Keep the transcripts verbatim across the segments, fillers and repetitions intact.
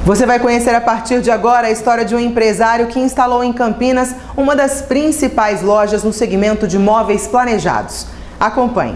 Você vai conhecer a partir de agora a história de um empresário que instalou em Campinas uma das principais lojas no segmento de móveis planejados. Acompanhe.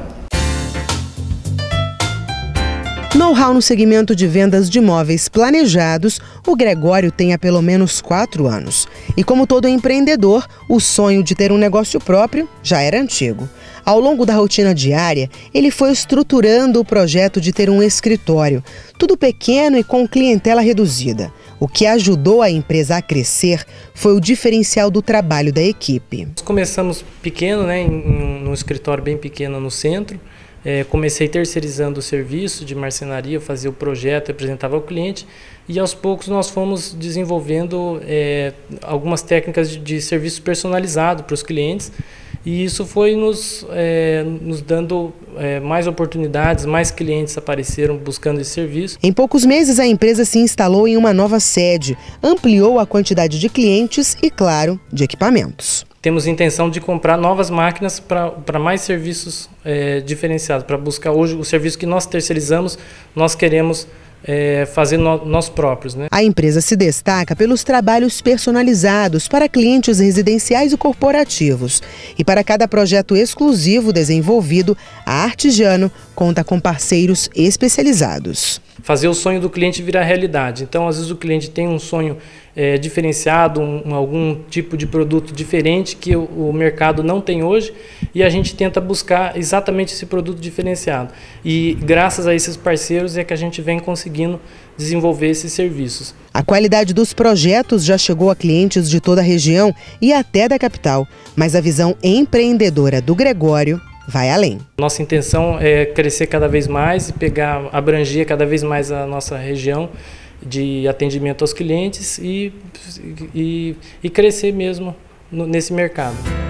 Know-how no segmento de vendas de móveis planejados, o Gregório tem há pelo menos quatro anos. E como todo empreendedor, o sonho de ter um negócio próprio já era antigo. Ao longo da rotina diária, ele foi estruturando o projeto de ter um escritório, tudo pequeno e com clientela reduzida. O que ajudou a empresa a crescer foi o diferencial do trabalho da equipe. Nós começamos pequeno, né, em um escritório bem pequeno no centro. É, comecei terceirizando o serviço de marcenaria, eu fazia o projeto, apresentava ao cliente e aos poucos nós fomos desenvolvendo é, algumas técnicas de, de serviço personalizado para os clientes e isso foi nos, é, nos dando é, mais oportunidades, mais clientes apareceram buscando esse serviço. Em poucos meses a empresa se instalou em uma nova sede, ampliou a quantidade de clientes e, claro, de equipamentos. Temos intenção de comprar novas máquinas para mais serviços é, diferenciados, para buscar hoje o serviço que nós terceirizamos, nós queremos é, fazer no, nós próprios, né? A empresa se destaca pelos trabalhos personalizados para clientes residenciais e corporativos. E para cada projeto exclusivo desenvolvido, a Artejano conta com parceiros especializados. Fazer o sonho do cliente virar realidade. Então, às vezes o cliente tem um sonho é, diferenciado, um, algum tipo de produto diferente que o, o mercado não tem hoje e a gente tenta buscar exatamente esse produto diferenciado. E graças a esses parceiros é que a gente vem conseguindo desenvolver esses serviços. A qualidade dos projetos já chegou a clientes de toda a região e até da capital, mas a visão empreendedora do Gregório vai além. Nossa intenção é crescer cada vez mais e pegar, abranger cada vez mais a nossa região de atendimento aos clientes e, e, e crescer mesmo no, nesse mercado.